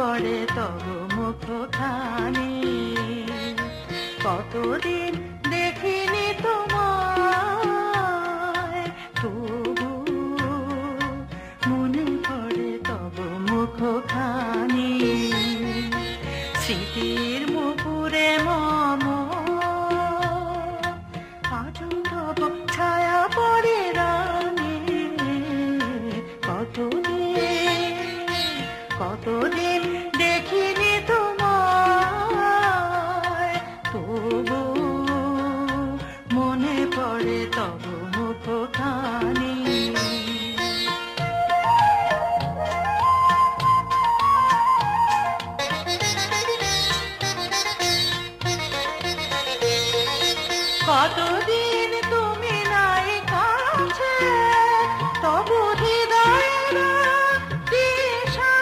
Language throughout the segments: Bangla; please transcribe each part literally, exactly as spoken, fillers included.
পড়ে তব মুখখানি, কতদিন দেখিনি তোমায়, তবু মনে পড়ে তব মুখখানি। স্মৃতির মুকুরে মম আজও তব ছায়া পড়ে রানী, কতদিন কতদিন দেখিনি তোমায়, তবু মনে পড়ে তব মুখখানি। কতদিন তুমি নাই কাছে, তবু হৃদয়ের দিশা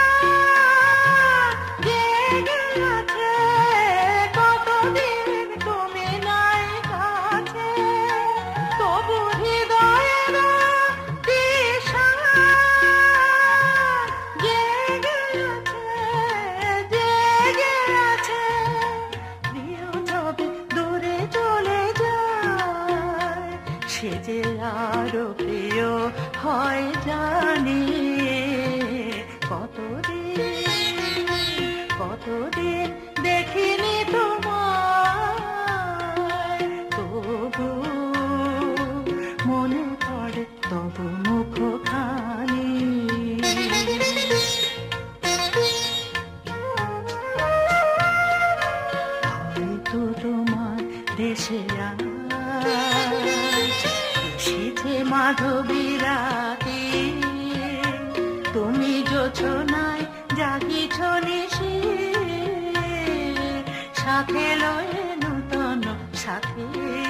জেগে আছে। কতদিন তুমি নাই কাছে, তবু হৃদয়ের দিশা জেগে আছে, জেগে আছে। প্রিয় ছবি দূরে চলে যায়, সে যে আরো প্রিয় হয় জানি। কতদিন কতদিন দেখিনি তোমায়, তবু মনে পড়ে তব মুখখানি। হয়তো তোমার দেশে আজ এসেছে মাধবী রাতে, তুমি জোছনায় জাগিছ নিশি, সাথে লয়ে নূতন সাথে।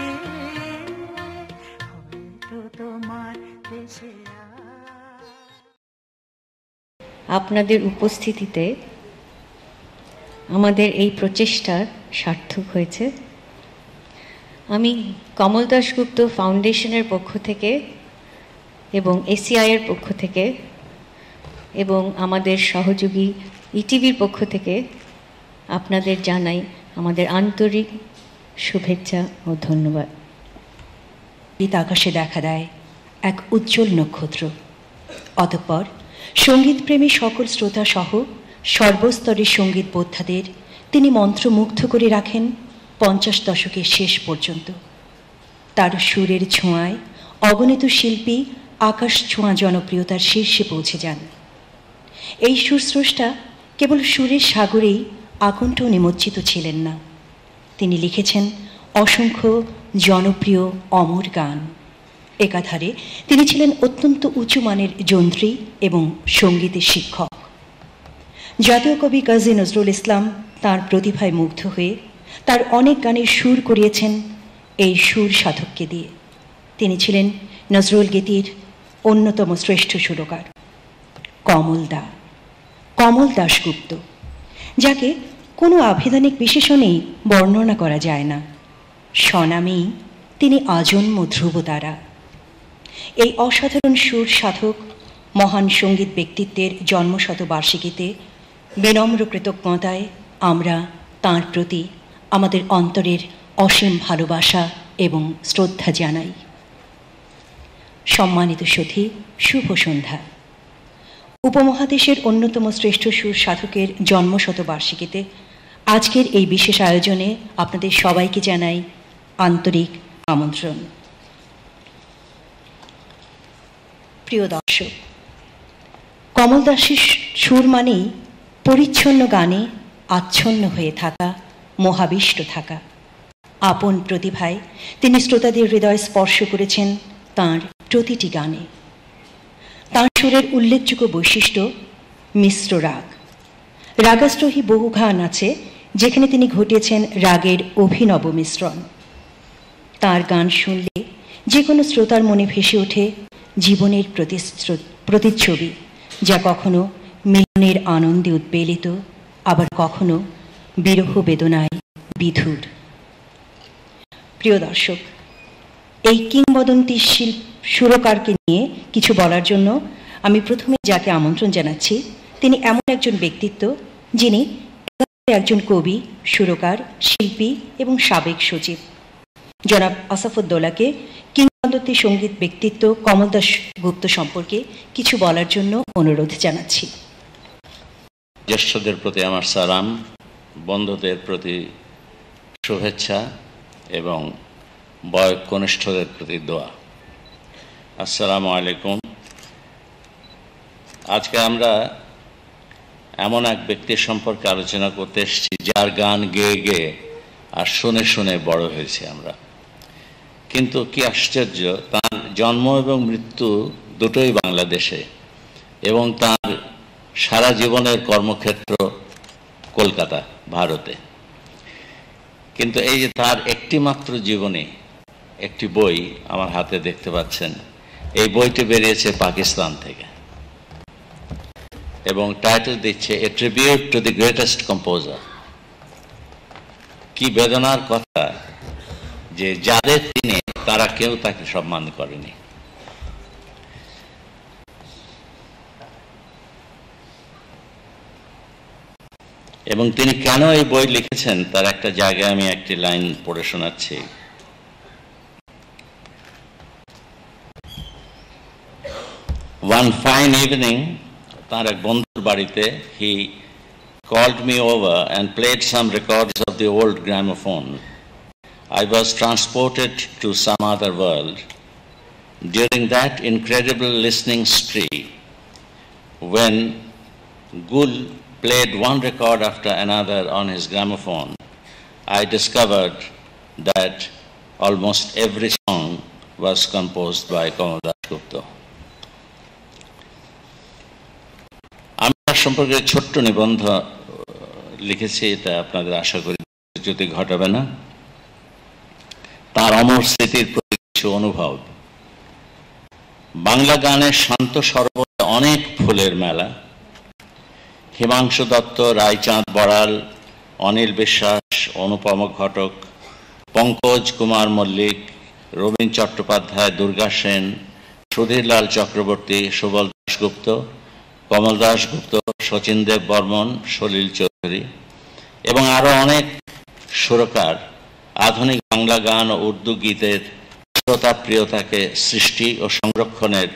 হয়তো তোমার দেশে আপনাদের উপস্থিতিতে আমাদের এই প্রচেষ্টার সার্থক হয়েছে। আমি কমল দাশগুপ্ত ফাউন্ডেশনের পক্ষ থেকে এবং এসিআইয়ের পক্ষ থেকে এবং আমাদের সহযোগী ইটিভির পক্ষ থেকে আপনাদের জানাই আমাদের আন্তরিক শুভেচ্ছা ও ধন্যবাদ। আকাশে দেখা দেয় এক উজ্জ্বল নক্ষত্র, অতঃপর সঙ্গীতপ্রেমী সকল শ্রোতা সহ সর্বস্তরের সঙ্গীত বোদ্ধাদের তিনি মন্ত্রমুগ্ধ করে রাখেন পঞ্চাশ দশকের শেষ পর্যন্ত। তার সুরের ছোঁয়ায় অগণিত শিল্পী আকাশ ছোঁয়া জনপ্রিয়তার শীর্ষে পৌঁছে যান। এই সুরস্রষ্টা কেবল সুরের সাগরেই আকণ্ঠ নিমজ্জিত ছিলেন না, তিনি লিখেছেন অসংখ্য জনপ্রিয় অমর গান। একাধারে তিনি ছিলেন অত্যন্ত উঁচু মানের যন্ত্রী এবং সঙ্গীতের শিক্ষক। জাতীয় কবি কাজী নজরুল ইসলাম তাঁর প্রতিভায় মুগ্ধ হয়ে তার অনেক গানের সুর করিয়েছেন এই সুর সাধককে দিয়ে। তিনি ছিলেন নজরুল গীতির অন্যতম শ্রেষ্ঠ সুরকার কমল দা, কমল দাশগুপ্ত, যাকে কোনো আভিধানিক বিশেষণেই বর্ণনা করা যায় না। স্বনামেই তিনি আজন্ম ধ্রুবতারা। এই অসাধারণ সুর সাধক মহান সঙ্গীত ব্যক্তিত্বের জন্মশতবার্ষিকীতে বিনম্র কৃতজ্ঞতায় আমরা তাঁর প্রতি আমাদের অন্তরের অসীম ভালোবাসা এবং শ্রদ্ধা জানাই। সম্মানিত সখী, শুভ সন্ধ্যা। উপমহাদেশের অন্যতম শ্রেষ্ঠ সুর সাধকের জন্মশতবার্ষিকীতে আজকের এই বিশেষ আয়োজনে আপনাদের সবাইকে জানাই আন্তরিক আমন্ত্রণ। প্রিয় দর্শক, কমল দাসের সুর মানেই পরিচ্ছন্ন গানে আচ্ছন্ন হয়ে থাকা, মোহাবিষ্ট থাকা। আপন প্রতিভায় তিনি শ্রোতাদের হৃদয় স্পর্শ করেছেন তাঁর প্রতিটি গানে। তাঁর সুরের উল্লেখযোগ্য বৈশিষ্ট্য মিশ্র রাগ। রাগাস্ট্রোহী বহু গান আছে যেখানে তিনি ঘটিয়েছেন রাগের অভিনব মিশ্রণ। তাঁর গান শুনলে যে কোনো শ্রোতার মনে ভেসে ওঠে জীবনের প্রতিচ্ছবি, যা কখনো মিলনের আনন্দে উদ্বেলিত, আবার কখনো বিরহ বেদনায় বিধুর। প্রিয় দর্শক, এই কিংবদন্তি শিল্প সুরকারকে নিয়ে কিছু বলার জন্য আমি প্রথমে যাকে আমন্ত্রণ জানাচ্ছি তিনি এমন একজন ব্যক্তিত্ব যিনি একজন কবি, সুরকার, শিল্পী এবং সাবেক সচিব। জনাব আসাফুদ্দৌলাকে কিংবদন্তি সঙ্গীত ব্যক্তিত্ব কমল দাস গুপ্ত সম্পর্কে কিছু বলার জন্য অনুরোধ জানাচ্ছি। জ্যেষ্ঠদের প্রতি আমার সালাম, বন্ধুদের প্রতি শুভেচ্ছা এবং বয়োকনিষ্ঠদের প্রতি দোয়া। আসসালামু আলাইকুম। আজকে আমরা এমন এক ব্যক্তির সম্পর্কে আলোচনা করতে এসেছি যার গান গেয়ে গেয়ে আর শুনে শুনে বড় হয়েছে আমরা। কিন্তু কি আশ্চর্য, তার জন্ম এবং মৃত্যু দুটোই বাংলাদেশে এবং তার সারা জীবনের কর্মক্ষেত্র কলকাতা, ভারতে। কিন্তু এই যে তার একটি মাত্র জীবনী, একটি বই আমার হাতে দেখতে পাচ্ছেন, এই বইটি বেরিয়েছে পাকিস্তান থেকে এবং টাইটেল দিচ্ছে a tribute to the greatest composer. কি বেদনার কথা যে যাদের তিনি, তারা কেউ তাকে সম্মান করেনি। এবং তিনি কেন এই বই লিখেছেন তার একটা জায়গায় আমি একটি লাইন পড়ে শোনাচ্ছি। One fine evening, তার এক বন্ধুর বাড়িতে, he called me over and played some records of the old gramophone. I was transported to some other world. During that incredible listening spree, when Gul played one record after another on his gramophone, I discovered that almost every song was composed by Kamal Das Gupta. আমি তার সম্পর্কে ছোট্ট নিবন্ধ লিখেছি, এটা আপনাদের আশা করি যদি ঘটাবে না। তার অমর স্মৃতির প্রতি কিছু অনুভব। বাংলা গানের শান্ত সরোবরে অনেক ফুলের মেলা। হিমাংশু দত্ত, রায়চাঁদ বড়াল, অনিল বিশ্বাস, অনুপম ঘটক, পঙ্কজ কুমার মল্লিক, রবীন চট্টোপাধ্যায়, দুর্গা সেন, সুধীরলাল চক্রবর্তী, সুবল দাশগুপ্ত, কমল দাশগুপ্ত, শচীন দেব বর্মন, সলিল চৌধুরী এবং আরো অনেক সুরকার আধুনিক বাংলা গান ও উর্দু গীতের শ্রোতা প্রিয়তাকে সৃষ্টি ও সংরক্ষণের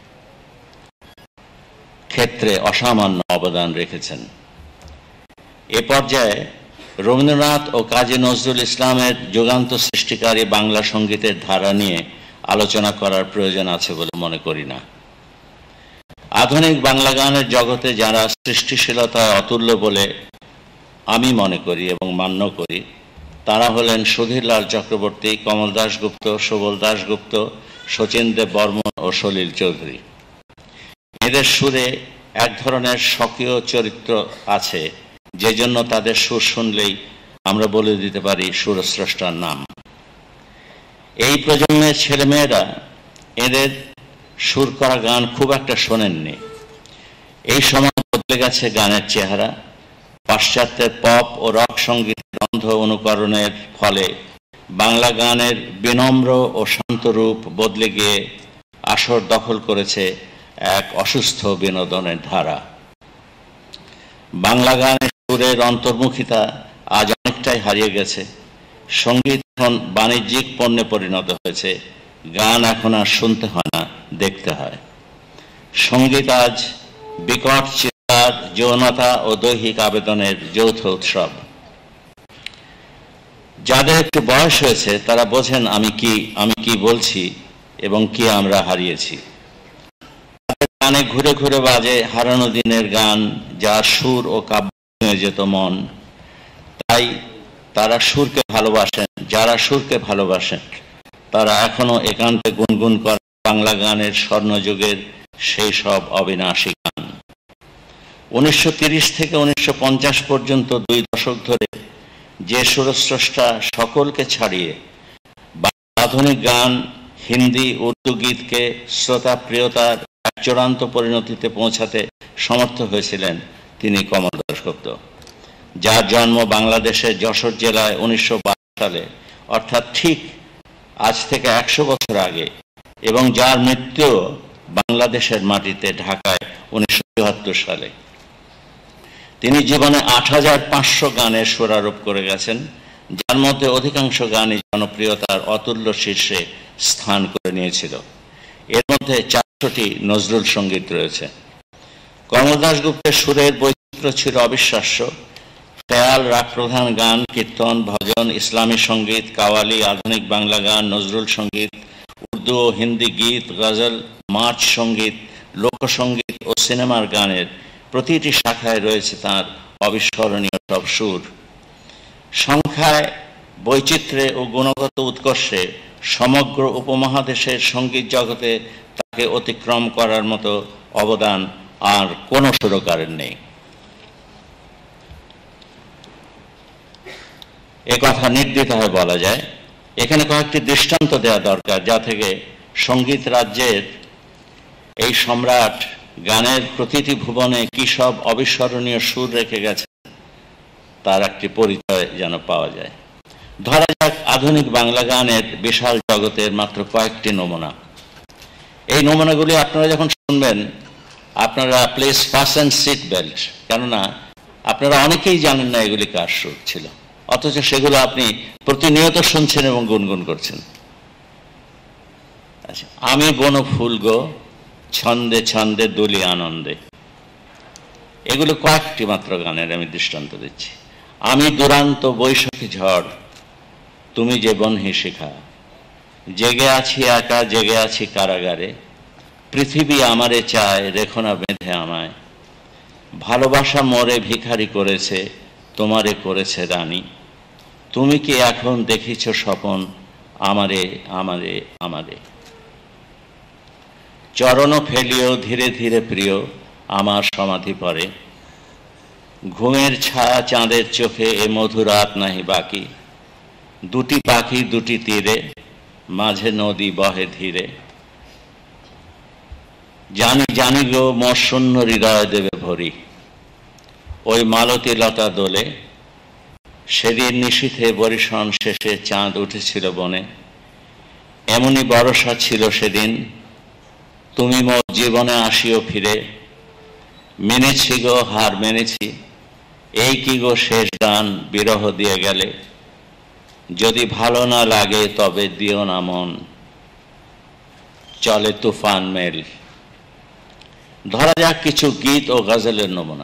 ক্ষেত্রে অসামান্য অবদান রেখেছেন। এ পর্যায়ে রবীন্দ্রনাথ ও কাজী নজরুল ইসলামের যুগান্ত সৃষ্টিকারী বাংলা সঙ্গীতের ধারা নিয়ে আলোচনা করার প্রয়োজন আছে বলে মনে করি না। আধুনিক বাংলা গানের জগতে যারা সৃষ্টিশীলতায় অতুল্য বলে আমি মনে করি এবং মান্য করি, তারা হলেন সুধীরলাল চক্রবর্তী, কমল দাশগুপ্ত, সুবল দাশগুপ্ত, শচীন দেব বর্মন ও সলিল চৌধুরী। এদের সুরে এক ধরনের স্বকীয় চরিত্র আছে, যে জন্য তাদের সুর শুনলেই আমরা বলে দিতে পারি সুরস্রষ্টার নাম। এই প্রজন্মের ছেলেমেয়েরা এদের সুর করা গান খুব একটা শোনেননি। এই সময় বদলে গেছে গানের চেহারা। পাশ্চাত্যের পপ ও রক সঙ্গীতের অন্ধ অনুকরণের ফলে বাংলা গানের বিনম্র ও শান্ত রূপ বদলে গিয়ে আসর দখল করেছে এক অসুস্থ বিনোদনের ধারা। বাংলা গানের সুরের অন্তর্মুখিতা আজ অনেকটাই হারিয়ে গেছে। সঙ্গীত এখন বাণিজ্যিক পণ্যে পরিণত হয়েছে। গান এখন আর শুনতে হয় না, দেখতে হয়। সঙ্গীত আজ বিকট চিৎকার, যৌনতা ও দৈহিক আবেদনের যৌথ উৎসব। যাদের একটু বয়স হয়েছে তারা বোঝেন আমি কি আমি কি বলছি এবং কি আমরা হারিয়েছি। গানে ঘুরে ঘুরে বাজে হারানো দিনের গান, যার সুর ও কাব্য হয়ে যেত মন। তাই তারা সুরকে ভালোবাসেন। যারা সুরকে ভালোবাসেন তারা এখনো একান্তে গুনগুন করে বাংলা গানের স্বর্ণযুগের সেই সব অবিনাশী গান। উনিশশো তিরিশ থেকে উনিশশো পঞ্চাশ পর্যন্ত দুই দশক ধরে যে সুরস্রষ্টা সকলকে ছাড়িয়ে আধুনিক গান, হিন্দি, উর্দু গীতকে শ্রোতা প্রিয়তার এক চূড়ান্ত পরিণতিতে পৌঁছাতে সমর্থ হয়েছিলেন তিনি কমল দাশগুপ্ত, যার জন্ম বাংলাদেশের যশোর জেলায় উনিশশো বারো সালে, অর্থাৎ ঠিক আজ থেকে একশো বছর আগে, এবং যার মৃত্যু বাংলাদেশের মাটিতে ঢাকায় উনিশশো চুয়াত্তর সালে। তিনি জীবনে আট হাজার পাঁচশো গানের সুরারোপ করে গেছেন, যার মধ্যে অধিকাংশ গানই জনপ্রিয়তার অতুল্য শীর্ষে স্থান করে নিয়েছিল। এর মধ্যে চারশোটি নজরুল সঙ্গীত রয়েছে। কমল দাশগুপ্তের সুরের বৈচিত্র্য ছিল অবিশ্বাস্য। খেয়াল, রাগ প্রধান গান, কীর্তন, ভজন, ইসলামী সঙ্গীত, কাওয়ালি, আধুনিক বাংলা গান, নজরুল সঙ্গীত, উর্দু ও হিন্দি গীত, গজল, মার্চ সঙ্গীত, লোকসঙ্গীত ও সিনেমার গানের প্রতিটি শাখায় রয়েছে তার অবিস্মরণীয় সব সুর। সংখ্যায়, বৈচিত্র্যে ও গুণগত উৎকর্ষে সমগ্র উপমহাদেশের সঙ্গীত জগতে তাকে অতিক্রম করার মতো অবদান আর কোনো সুরকারের নেই। এ কথা নির্দ্বিধায় বলা যায়। এখানে কয়েকটি দৃষ্টান্ত দেওয়া দরকার, যা থেকে সঙ্গীত রাজ্যের এই সম্রাট গানের প্রতিটি ভুবনে কি সব অবিস্মরণীয় সুর রেখে গেছে তার একটি পরিচয় যেন পাওয়া যায়। ধরা যাক আধুনিক বাংলা গানের বিশাল জগতের মাত্র কয়েকটি নমুনা। এই নমুনাগুলি আপনারা যখন শুনবেন, আপনারা প্লিজ ফাস্টেন সিট বেল্ট, কেননা আপনারা অনেকেই জানেন না এগুলি কার সুর ছিল, অথচ সেগুলো আপনি প্রতিনিয়ত শুনছেন এবং গুনগুন করছেন। আচ্ছা, আমি বন ফুল গো ছন্দে ছন্দে দুলি আনন্দে, এগুলো কয়েকটি মাত্র গানের আমি দৃষ্টান্ত দিচ্ছি। আমি দুরান্ত বৈশাখী ঝড়, তুমি যে বনহি শিখা, জেগে আছি একা জেগে আছি কারাগারে, পৃথিবী আমারে চায় রেখো না বেঁধে আমায়, ভালোবাসা মরে ভিখারি করেছে তোমারে করেছে রানী, তুমি কি এখন দেখিছ স্বপন আমারে আমারে আমারে, চরণ ফেলিও ধীরে ধীরে প্রিয় আমার সমাধি পরে, ঘুমের ছায়া চাঁদের চোখে এ মধুরাত নাহি বাকি, দুটি পাখি দুটি তীরে মাঝে নদী বহে ধীরে, জানি জানি গো মোর শূন্য হৃদয় দেবে ভরি, ওই মালতী লতা দোলে, সেদিন নিশীথে বরিশন শেষে চাঁদ উঠেছিল বনে, এমনই বরষা ছিল সেদিন, তুমি মোর জীবনে আসিও ফিরে, মেনেছি গো হার মেনেছি, এই কি গো শেষ গান বিরহ দিয়ে গেলে, যদি ভালো না লাগে তবে দিও না মন, চলে তুফান মেল। ধরা যাক কিছু গীত ও গজলের নমুনা।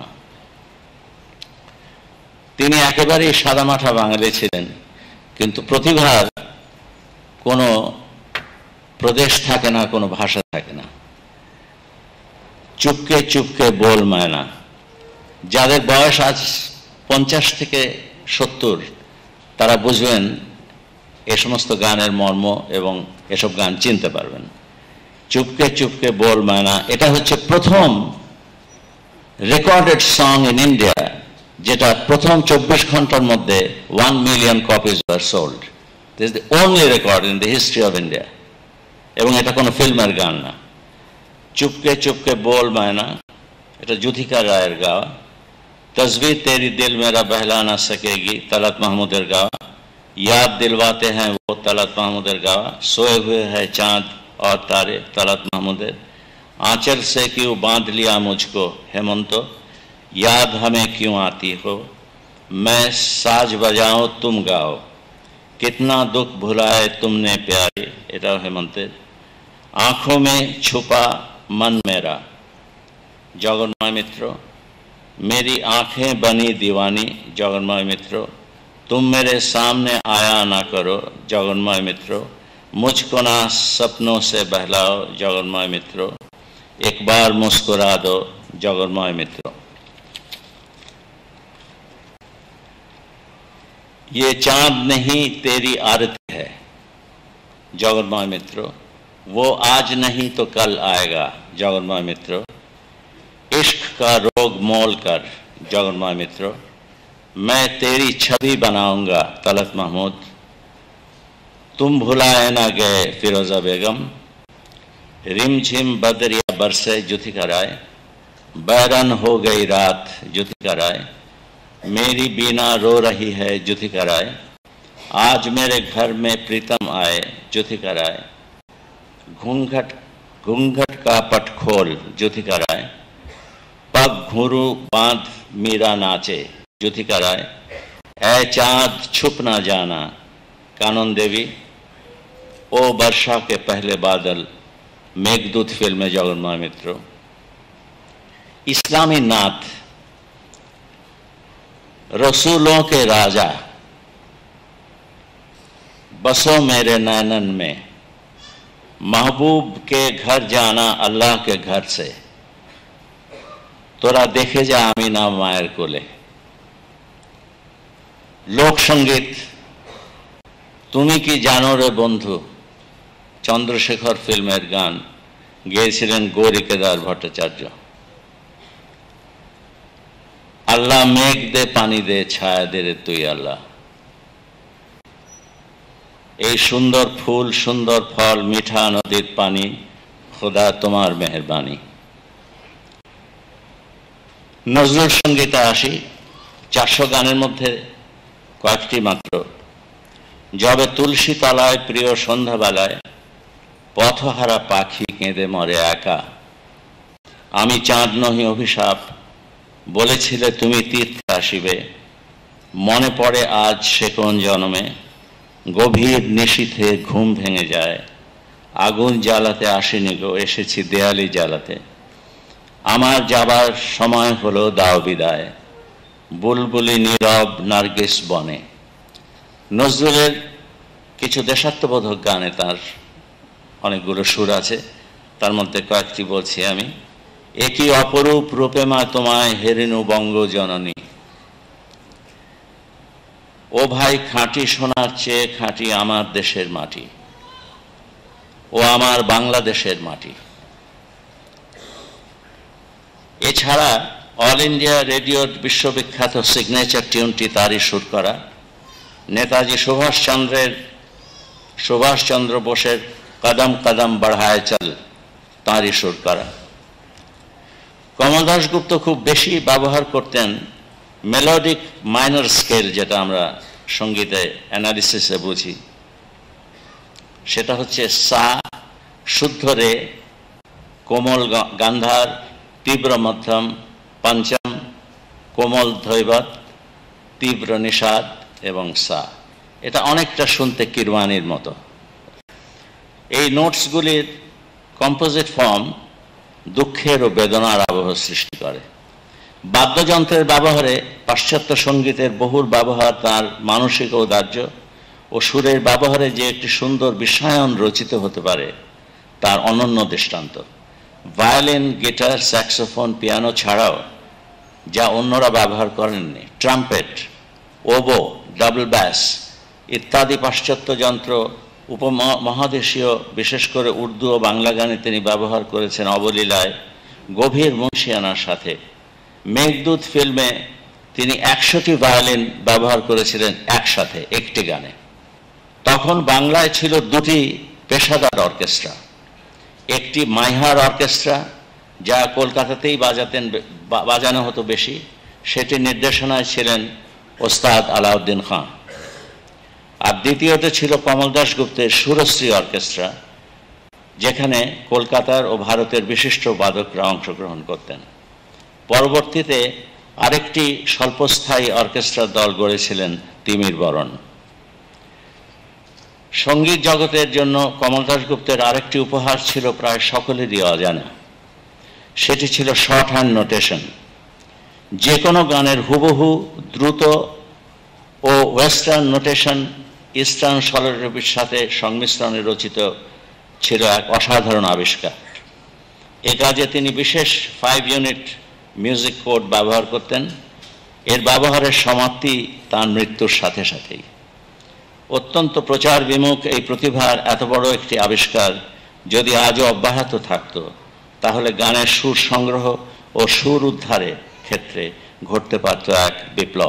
তিনি একেবারেই সাদামাঠা বাঙালি ছিলেন, কিন্তু প্রতিভার কোনো প্রদেশ থাকে না, কোনো ভাষা থাকে না। চুপকে চুপকে বল মায়না, যাদের বয়স আজ পঞ্চাশ থেকে সত্তর, তারা বুঝবেন এ সমস্ত গানের মর্ম এবং এসব গান চিনতে পারবেন। চুপকে চুপকে বল মায়না, এটা হচ্ছে প্রথম রেকর্ডেড সং ইন ইন্ডিয়া, যেটা প্রথম চব্বিশ ঘন্টার মধ্যে one million copies were sold. This is the only record in the history of India, এবং এটা কোনো ফিল্মের গান না। চুপকে চুপকে বল মায়না, এটা যুথিকা রায়ের গাওয়া। তসবির তেরি দিল মেরা বহলা না সকেগি, তলত মাহমুদের গাওয়া। याद दिलवाते हैं वो, तलत महमूदर गावा। सोए हुए है चांद और तारे, तलत महमूदर। आंचल से क्यों बांध लिया मुझको हेमंतो, याद हमें क्यों आती हो, मैं साज बजाऊं तुम गाओ, कितना दुख भुलाए तुमने प्यारे, एटाও हेमंतेर। आँखों में छुपा मन मेरा, जगन्मय मित्र। मेरी आंखें बनी दीवानी, जगन्मय मित्र। तुम मेरे सामने आया ना करो, जगन्मय मित्रों। मुझको ना सपनों से बहलाओ, जगन्मय मित्रों। एक बार मुस्कुरा दो, जगन्मय मित्रों। ये चांद नहीं तेरी आरती है, जगन्मय मित्रों। वो आज नहीं तो कल आएगा, जगन्मय मित्रों। इश्क का रोग मोल कर, जगन्मय मित्रों। मैं तेरी छवि बनाऊंगा, तलत महमूद। तुम भुलाए ना गए, फिरोजा बेगम। रिमझिम बदरिया बरसे, जुथिका राय। बैरन हो गई रात, जुथिका राय। मेरी बीना रो रही है, जुथिका राय। आज मेरे घर में प्रीतम आए, जुथिका राय। घूंघट घूंघट का पट खोल, जुथिका राय। पग घुरू बांध मीरा नाचे, ज्योतिका राय। ऐ चाँद छुप ना जाना, कानन देवी। ओ वर्षा के पहले बादल, मेघदूत फिल्म में जगन्मोहन मित्र। इस्लामी नात, रसूलों के राजा, बसो मेरे नैनन में, महबूब के घर जाना अल्लाह के घर से, तोरा देखे जा आमीना मायर कोले। लोक संगीत, तुमी की जानो रे बंधु, चंद्रशेखर फिल्मेर गान गेয়েছিলেন গৌরী কেদার ভট্টাচার্য। আল্লাহ মেঘ দে পানি দে ছায়া দে রে তুই আল্লাহ। এই সুন্দর ফুল সুন্দর ফল মিঠা নদীর পানি, খোদা তোমার মেহেরবানি। নজরুল সঙ্গীতে আসি, চারশো গানের মধ্যে কয়েকটি মাত্র। যবে তুলসী তলায় প্রিয় সন্ধ্যাবেলায়, পথহারা পাখি কেঁদে মরে একা। আমি চাঁদ নহি অভিশাপ, বলেছিলে তুমি তীর্থে আসিবে। মনে পড়ে আজ সে কোন জন্মে, গভীর নিশীথে ঘুম ভেঙে যায়। আগুন জ্বালাতে আসিনি গো, এসেছি দেয়ালি জ্বালাতে। আমার যাবার সময় হলো, দাও বিদায়। বুলবুলি নীরব নার্গিস বনে। নজরুলের কিছু দেশাত্মবোধক গানে তার অনেকগুলো সুর আছে, তার মধ্যে কয়েকটি বলছি আমি। একই অপরূপ রূপে মা তোমায় হেরিনু বঙ্গ জননী। ও ভাই খাঁটি সোনার চেয়ে খাঁটি আমার দেশের মাটি, ও আমার বাংলাদেশের মাটি। এছাড়া অল ইন্ডিয়া রেডিওর বিশ্ববিখ্যাত সিগনেচার টিউনটি তারই সুর করা। নেতাজি সুভাষচন্দ্রের সুভাষচন্দ্র বোসের কদম কদম बढ़ाए चल, তারই সুর করা। কমল দাশগুপ্ত খুব বেশি ব্যবহার করতেন মেলোডিক মাইনর স্কেল, যেটা আমরা সঙ্গীতে অ্যানালিসিসে বুঝি। সেটা হচ্ছে সা, শুদ্ধ রে, কোমল গান্ধার, তীব্র মধ্যম, পঞ্চম, কোমল ধৈবত, তীব্র নিষাদ এবং সা। এটা অনেকটা শুনতে কিরওয়ানির মতো। এই নোটসগুলির কম্পোজিট ফর্ম দুঃখের ও বেদনার আবহ সৃষ্টি করে। বাদ্যযন্ত্রের ব্যবহারে পাশ্চাত্য সঙ্গীতের বহুল ব্যবহার তার মানসিক ঔদার্য ও সুরের ব্যবহারে যে একটি সুন্দর বিশ্বায়ন রচিত হতে পারে তার অনন্য দৃষ্টান্ত। ভায়োলিন, গিটার, স্যাক্সোফোন, পিয়ানো ছাড়াও যা অন্যরা ব্যবহার করেননি, ট্রাম্পেট, ওবো, ডাবল ব্যাস ইত্যাদি পাশ্চাত্য যন্ত্র উপমহাদেশীয় বিশেষ করে উর্দু ও বাংলা গানে তিনি ব্যবহার করেছেন অবলীলায়, গভীর মুন্সিয়ানার সাথে। মেঘদূত ফিল্মে তিনি একশোটি ভায়োলিন ব্যবহার করেছিলেন একসাথে একটি গানে। তখন বাংলায় ছিল দুটি পেশাদার অর্কেস্ট্রা, একটি মাইহার অর্কেস্ট্রা যা কলকাতাতেই বাজাতেন বাজানো হতো বেশি, সেটি নির্দেশনায় ছিলেন ওস্তাদ আলাউদ্দিন খান। আর দ্বিতীয়ত ছিল কমল দাশগুপ্তের সুরশ্রী অর্কেস্ট্রা, যেখানে কলকাতার ও ভারতের বিশিষ্ট বাদকরা অংশগ্রহণ করতেন। পরবর্তীতে আরেকটি স্বল্পস্থায়ী অর্কেস্ট্রার দল গড়েছিলেন তিমির বরণ। সঙ্গীত জগতের জন্য কমল দাশগুপ্তের আরেকটি উপহার ছিল প্রায় সকলেরই অজানা, সেটি ছিল শর্ট হ্যান্ড নোটেশন। যে কোনো গানের হুবহু দ্রুত ও ওয়েস্টার্ন নোটেশন ইস্টার্ন স্বরলিপির সাথে সংমিশ্রণে রচিত ছিল এক অসাধারণ আবিষ্কার। এ কাজে তিনি বিশেষ ফাইভ ইউনিট মিউজিক কোড ব্যবহার করতেন। এর ব্যবহারের সমাপ্তি তার মৃত্যুর সাথে সাথেই। অত্যন্ত প্রচার বিমুখ এই প্রতিভার এত বড় একটি আবিষ্কার যদি আজও অব্যাহত থাকত, তাহলে গানের সুর সংগ্রহ ও সুর উদ্ধারের ক্ষেত্রে ঘটতে পারত এক বিপ্লব।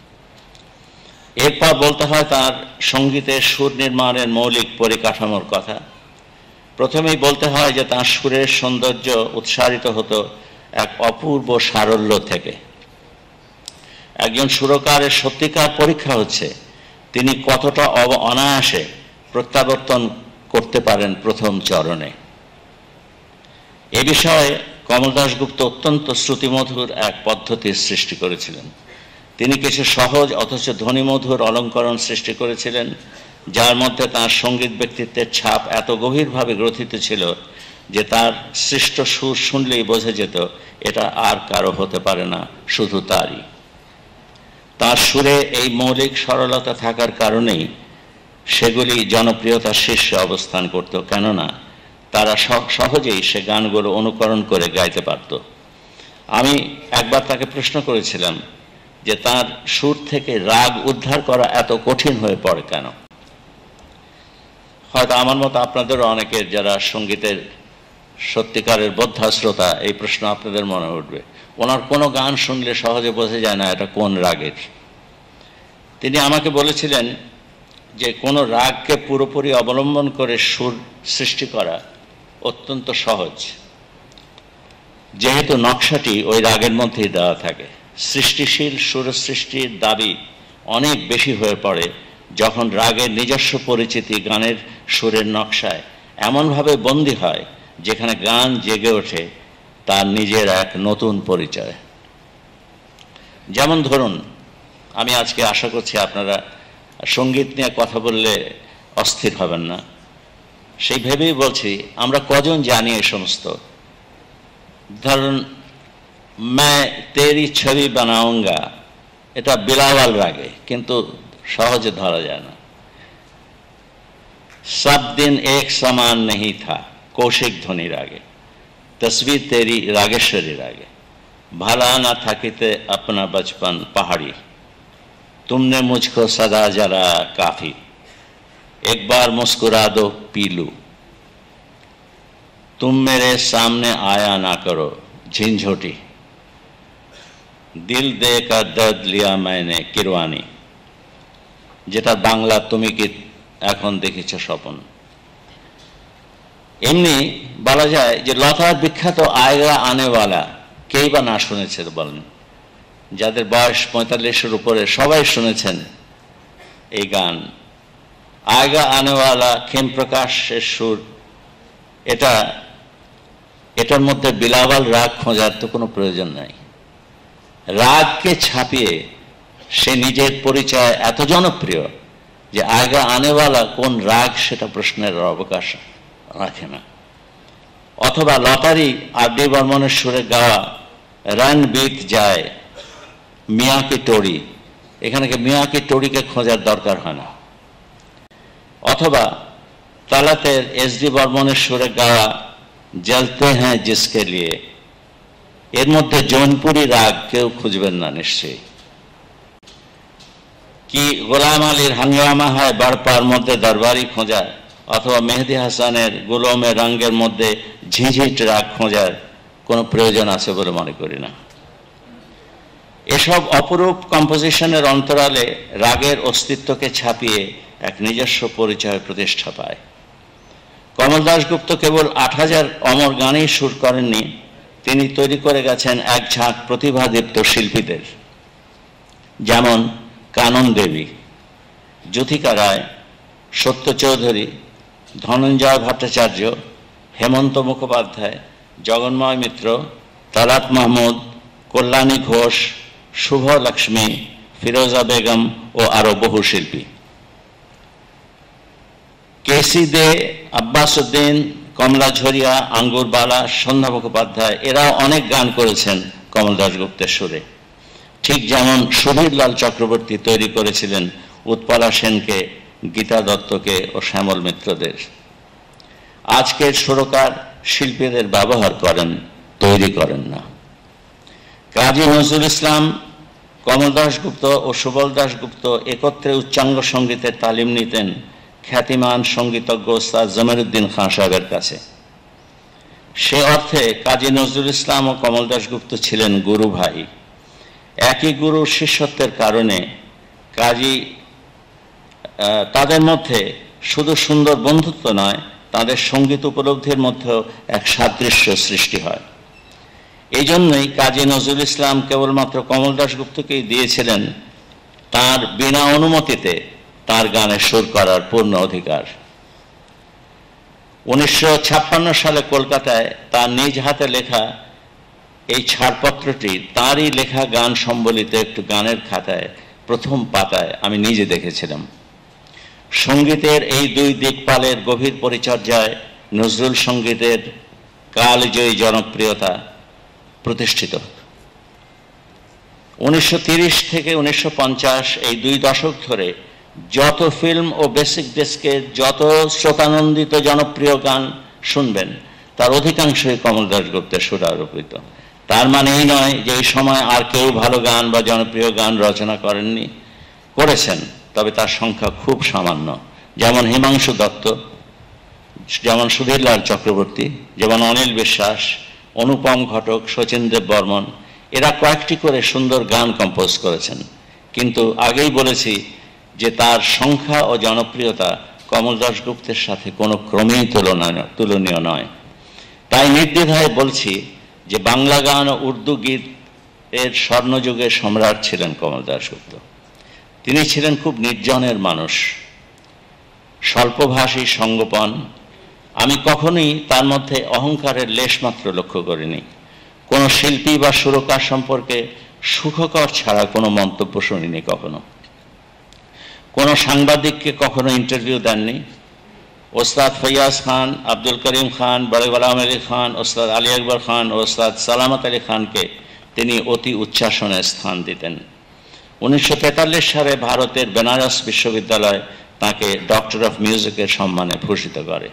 এরপর বলতে হয় তার সঙ্গীতের সুর নির্মাণের মৌলিক পরিকাঠামোর কথা। প্রথমেই বলতে হয় যে তার সুরের সৌন্দর্য উৎসারিত হতো এক অপূর্ব সারল্য থেকে। একজন সুরকারের সত্যিকার পরীক্ষা হচ্ছে তিনি কতটা অনায়াসে প্রত্যাবর্তন করতে পারেন প্রথম চরণে। এ বিষয়ে কমল দাশগুপ্ত অত্যন্ত শ্রুতিমধুর এক পদ্ধতির সৃষ্টি করেছিলেন। তিনি কিছু সহজ অথচ ধ্বনিমধুর অলঙ্করণ সৃষ্টি করেছিলেন, যার মধ্যে তাঁর সঙ্গীত ব্যক্তিত্বের ছাপ এত গভীরভাবে গ্রথিত ছিল যে তার সৃষ্ট সুর শুনলেই বোঝা যেত এটা আর কারো হতে পারে না, শুধু তারই। তার সুরে এই মৌলিক সরলতা থাকার কারণেই সেগুলি জনপ্রিয়তার শীর্ষে অবস্থান করত, কেননা তারা সহজেই সে গানগুলো অনুকরণ করে গাইতে পারত। আমি একবার তাকে প্রশ্ন করেছিলাম যে তার সুর থেকে রাগ উদ্ধার করা এত কঠিন হয়ে পড়ে কেন। হয়তো আমার মতো আপনাদেরও অনেকের যারা সঙ্গীতের সত্যিকারের বোদ্ধা শ্রোতা, এই প্রশ্ন আপনাদের মনে উঠবে। ওনার কোনো গান শুনলে সহজে বোঝা যায় না এটা কোন রাগের। তিনি আমাকে বলেছিলেন যে কোনো রাগকে পুরোপুরি অবলম্বন করে সুর সৃষ্টি করা অত্যন্ত সহজ, যেহেতু নকশাটি ওই রাগের মধ্যেই দেওয়া থাকে। সৃষ্টিশীল সুর সৃষ্টির দাবি অনেক বেশি হয়ে পড়ে যখন রাগের নিজস্ব পরিচিতি গানের সুরের নকশায় এমনভাবে বন্দী হয় যেখানে গান জেগে ওঠে তার নিজের এক নতুন পরিচয়। যেমন ধরুন, আমি আজকে আশা করছি আপনারা সঙ্গীত নিয়ে কথা বললে অস্থির হবেন না, সেই ভেবেই বলছি আমরা কজন জানি এই সমস্ত। ধরুন, मैं तेरी छवि बनाऊंगा, এটা বিলাওয়াল রাগে, কিন্তু সহজে ধরা যায় না। सब दिन एक समान नहीं था, কৌশিক ধ্বনি রাগে। तस्वीर तेरी रागेश्वरी रागे। भला ना থাকিতে अपना बचपन पहाड़ी, तुमने मुझको सदा जला काफी, एक बार मुस्कुरा दो पी लूं, तुम मेरे सामने आया ना करो झिंझोटी, दिल देकर दर्द लिया मैंने किरवानी, যেটা বাংলা তুমি কি এখন দেখেছ স্বপন। এমনি বলা যায় যে লতার বিখ্যাত আয়গা আনেওয়ালা কেই বা না শুনেছে বলেন? যাদের বয়স পঁয়তাল্লিশের উপরে সবাই শুনেছেন এই গান। আয়গা আনেওয়ালা খেম প্রকাশের সুর, এটা এটার মধ্যে বিলাওয়াল রাগ খোঁজার তো কোনো প্রয়োজন নাই। রাগকে ছাপিয়ে সে নিজের পরিচয় এত জনপ্রিয় যে আয়গা আনেওয়ালা কোন রাগ সেটা প্রশ্নের অবকাশ রাখে না। অথবা লতারি আর ডি বর্মনের সুরে গাওয়া রান বিত যায় মিয়া কি টোড়ি, এখানে মিয়া কি টোড়িকে খোঁজার দরকার হয় না। অথবা তালাতের এস ডি বর্মনের সুরে গাওয়া জ্বলতে হ্যাঁ জিসকে লিয়ে, এর মধ্যে জৌনপুরি রাগ কেউ খুঁজবেন না নিশ্চয়ই। কি গোলাম আলীর হাঙ্গামা হয় বারপার মধ্যে দরবারি খোঁজা, অথবা মেহেদি হাসানের গোলমে রঙের মধ্যে ঝিঝিট রাগ খোঁজার কোনো প্রয়োজন আছে বলে মনে করি না। এসব অপরূপ কম্পোজিশনের অন্তরালে রাগের অস্তিত্বকে ছাপিয়ে এক নিজস্ব পরিচয় প্রতিষ্ঠা পায়। কমল দাশগুপ্ত কেবল আট হাজার অমর গানেই সুর করেননি, তিনি তৈরি করে গেছেন এক ঝাঁক প্রতিভাদীপ্ত শিল্পীদের, যেমন কানন দেবী, জ্যোতিকা রায়, সত্য চৌধুরী, ধনঞ্জয় ভট্টাচার্য, হেমন্ত মুখোপাধ্যায়, জগন্ময় মিত্র, তালাত মাহমুদ, কল্যাণী ঘোষ, শুভ লক্ষ্মী, ফিরোজা বেগম ও আরো বহু শিল্পী। কেসি দে, আব্বাস উদ্দিন, কমলা ঝরিয়া, আঙ্গুর বালা, সন্ধ্যা মুখোপাধ্যায় এরাও অনেক গান করেছেন কমল দাশগুপ্তের সুরে। ঠিক যেমন সুধীর লাল চক্রবর্তী তৈরি করেছিলেন উৎপলা সেনকে, গীতা দত্তকে ও শ্যামল মিত্রদের। আজকের সুরকার শিল্পীদের ব্যবহার করেন, তৈরি করেন না। কাজী নজরুল ইসলাম, কমল দাশগুপ্ত ও সুবল দাশগুপ্ত একত্রে উচ্চাঙ্গ সঙ্গীতের তালিম নিতেন খ্যাতিমান সঙ্গীতজ্ঞ ওস্তাদ জমিরুদ্দিন খান সাহেবের কাছে। সে অর্থে কাজী নজরুল ইসলাম ও কমল দাশগুপ্ত ছিলেন গুরু ভাই। একই গুরুর শিষ্যত্বের কারণে কাজী তাদের মধ্যে শুধু সুন্দর বন্ধুত্ব নয়, তাদের সঙ্গীত উপলব্ধির মধ্যেও এক সাদৃশ্য সৃষ্টি হয়। এই জন্যই কাজী নজরুল ইসলাম কেবলমাত্র কমল দাশগুপ্তকেই দিয়েছিলেন তার বিনা অনুমতিতে তার গানে সুর করার পূর্ণ অধিকার। উনিশশো ছাপ্পান্ন সালে কলকাতায় তার নিজ হাতে লেখা এই ছাড়পত্রটি তারই লেখা গান সম্বলিত একটু গানের খাতায় প্রথম পাতায় আমি নিজে দেখেছিলাম। সঙ্গীতের এই দুই দিকপালের গভীর পরিচর্যায় নজরুল সঙ্গীতের কালজয়ী জনপ্রিয়তা প্রতিষ্ঠিত। উনিশশো তিরিশ থেকে উনিশশো পঞ্চাশ এই দুই দশক ধরে যত ফিল্ম ও বেসিক ডেস্কে যত শ্রোতানন্দিত জনপ্রিয় গান শুনবেন তার অধিকাংশই কমল দাশগুপ্তের সুরারোপিত। তার মানে এই নয় যে এই সময় আর কেউ ভালো গান বা জনপ্রিয় গান রচনা করেননি, করেছেন, তবে তার সংখ্যা খুব সামান্য। যেমন হিমাংশু দত্ত, যেমন সুধীরলাল চক্রবর্তী, যেমন অনিল বিশ্বাস, অনুপম ঘটক, শচীন দেব বর্মন, এরা কয়েকটি করে সুন্দর গান কম্পোজ করেছেন। কিন্তু আগেই বলেছি যে তার সংখ্যা ও জনপ্রিয়তা কমল দাশগুপ্তের সাথে কোনো ক্রমেই তুলনা তুলনীয় নয়। তাই নির্দ্বিধায় বলছি যে বাংলা গান ও উর্দু গীত এর স্বর্ণযুগের সম্রাট ছিলেন কমল দাশগুপ্ত। তিনি ছিলেন খুব নির্জনের মানুষ, স্বল্পভাষী, সঙ্গোপন। আমি কখনোই তার মধ্যে অহংকারের লেশমাত্র লক্ষ্য করিনি। কোনো শিল্পী বা সুরকার সম্পর্কে সুখকর ছাড়া কোনো মন্তব্য শুনিনি কখনো। কোনো সাংবাদিককে কখনো ইন্টারভিউ দেননি। ওস্তাদ ফৈয়াজ খান, আব্দুল করিম খান, বড় গোলাম আলী খান, ওস্তাদ আলী আকবর খান ও ওস্তাদ সালামত আলী খানকে তিনি অতি উচ্চাসনে স্থান দিতেন। উনিশশো তেতাল্লিশ সালে ভারতের বেনারস বিশ্ববিদ্যালয় তাকে ডক্টর অফ মিউজিকের সম্মানে ভূষিত করে।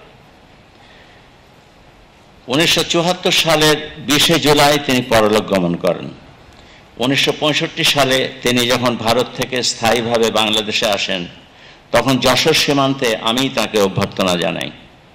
উনিশশো চুয়াত্তর সালের বিশে জুলাই তিনি পরলোক গমন করেন। উনিশশো পঁয়ষট্টি সালে তিনি যখন ভারত থেকে স্থায়ীভাবে বাংলাদেশে আসেন তখন যশোর সীমান্তে আমি তাকে অভ্যর্থনা জানাই।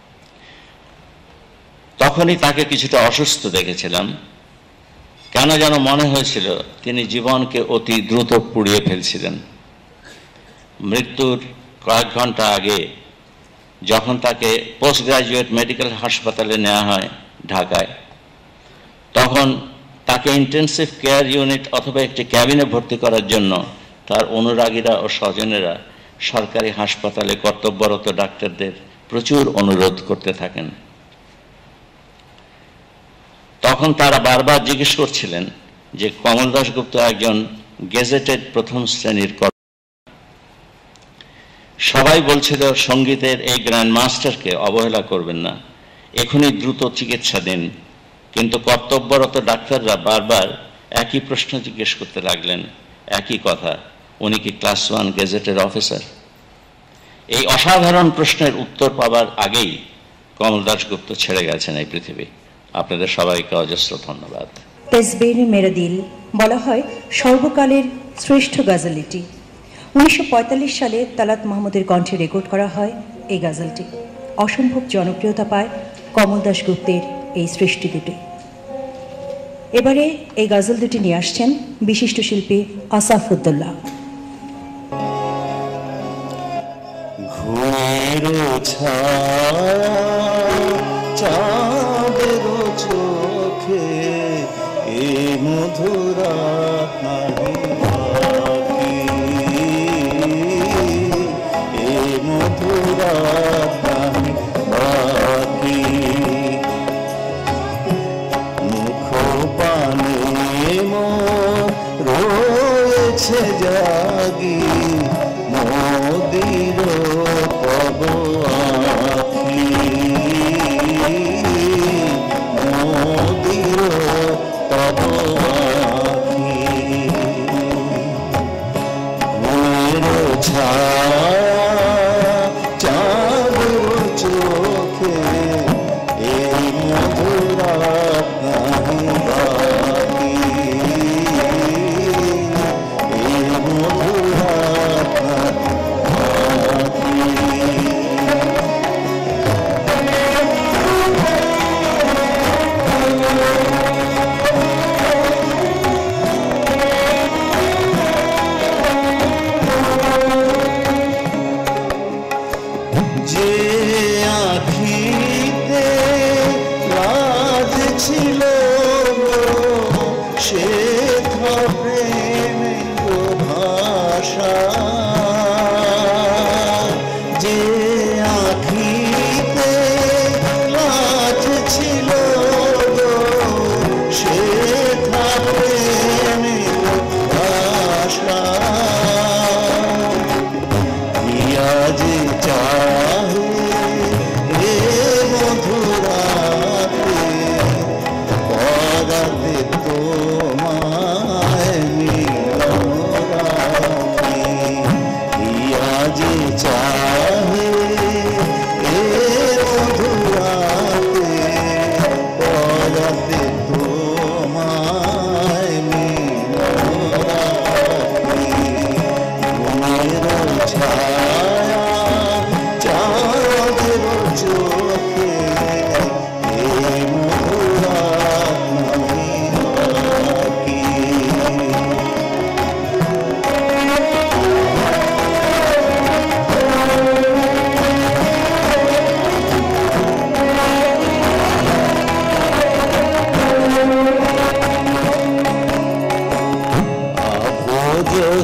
তখনই তাকে কিছুটা অসুস্থ দেখেছিলাম। কেন যেন মনে হয়েছিল তিনি জীবনকে অতি দ্রুত পুড়িয়ে ফেলছিলেন। মৃত্যুর কয়েক ঘন্টা আগে যখন তাকে পোস্ট গ্রাজুয়েট মেডিকেল হাসপাতালে নেওয়া হয় ঢাকায়, তখন তাকে ইন্টেন্সিভ কেয়ার ইউনিট অথবা একটি ক্যাবিনে ভর্তি করার জন্য তার অনুরাগীরা ও স্বজনেরা সরকারি হাসপাতালে কর্তব্যরত ডাক্তারদের প্রচুর অনুরোধ করতে থাকেন। তখন তারা বারবার জিজ্ঞেস করছিলেন যে কমল দাশগুপ্ত একজন গেজেটেড প্রথম শ্রেণীর কর্মী। সবাই বলছিল সঙ্গীতের এই গ্র্যান্ড মাস্টারকে অবহেলা করবেন না, এখনই দ্রুত চিকিৎসা দিন। কিন্তু কর্তব্যরত ডাক্তাররা বারবার একই প্রশ্ন জিজ্ঞেস করতে লাগলেন, একই কথা, উনি কি ক্লাস ওয়ান গেজেটের অফিসার? এই অসাধারণ প্রশ্নের উত্তর পাবার আগেই কমল দাশগুপ্ত ছেড়ে গেছেন এই পৃথিবী। আপনাদের সবাইকে অজস্র ধন্যবাদ। তেজবের মেরা দিল বলা হয় সর্বকালের শ্রেষ্ঠ গজল এটি। উনিশশো পঁয়তাল্লিশ সালে তালাত মাহমুদের কণ্ঠে রেকর্ড করা হয় এই গজলটি। অসম্ভব জনপ্রিয়তা পায় কমল দাশগুপ্তের এই সৃষ্টি দুটি। এবারে এই গজল দুটি নিয়ে আসছেন বিশিষ্ট শিল্পী আসাফউদ্দৌলা। জাগি মোদির পব আখি, মোদির পব আখি, মেরো ছায়া চাঁদের চোখে এই মধুরা নাহি বাকি, এই মধুরা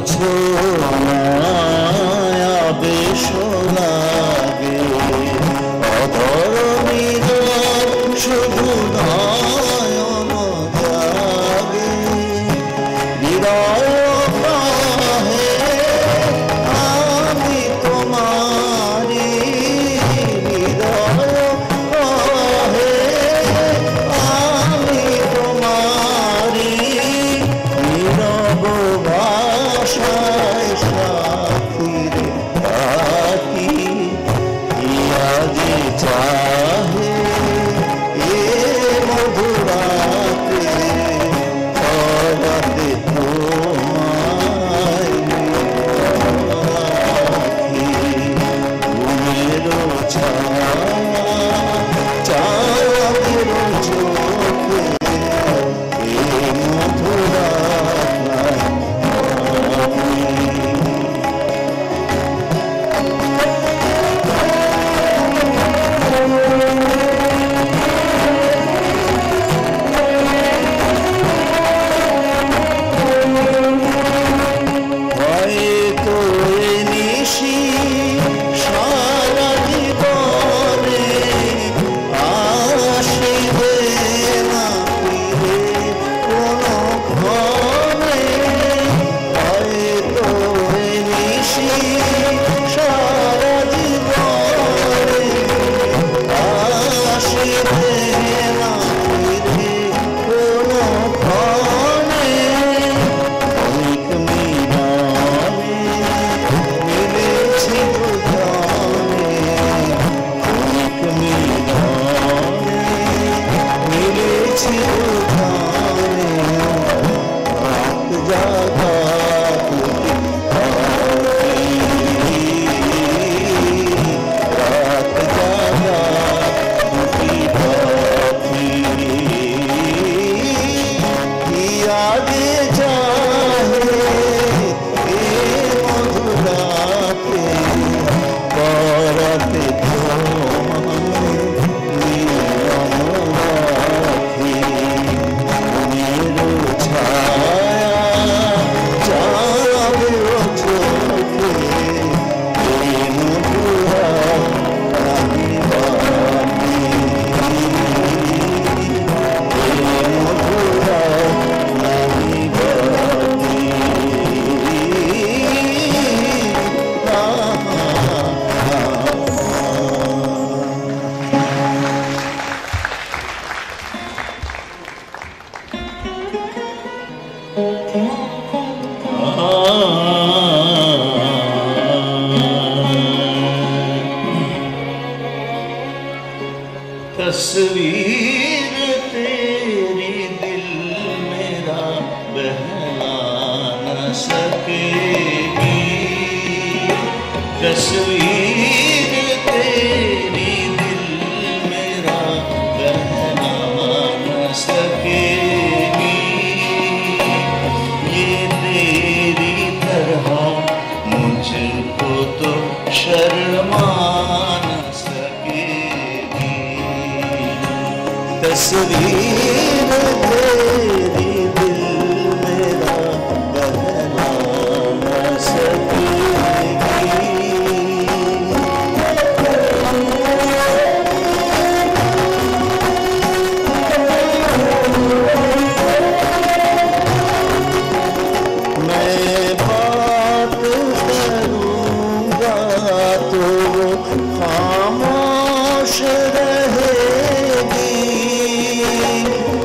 ছোঁয়া বেশো লাগে অধরণীর শুধু নয়ন জাগে হৃদয় কাহে আমি তোমারি হৃদয় কাহে আমি তোমারি নীরব ভাষায় সাথীরে ডাকি আজি চাহে এ মধুরাতে সবাতে তোমায় রাখি ঘুমের ছায়া চাঁদের চোখে এ মধুরাতে হয়তো এ নিশি সারা জীবনে আসিবে না ফিরে কোনো ক্ষণে হয়তো এ নিশি সারা জীবনে আসিবে না ফিরে কোনো ক্ষণে অনেক মিলনে মিলেছি দুজনে অনেক মিলনে মিলেছি দুজনে রাত জাগা দুটি পাখি রাত জাগা দুটি পাখি কি আগে চাহে এ মধুরাতে পরাতে তোমায় নিয়ম রাখি ঘুমের ছায়া চাঁদের চোখে এ মধুরা আমি বাকি এ মধুরা আমি বাকি तस्वीर तेरी दिल मेरा बहला न सकेगी तस्वीर तेरी दिल मेरा बहला न सकेगी ये तेरी तरह मुझको तो शर्मा न सकेगी तस्वीर तेरी दिल मेरा बहला न सकेगी मैं बात करूँगा तो वो खामोश रहेगी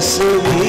तस्वीर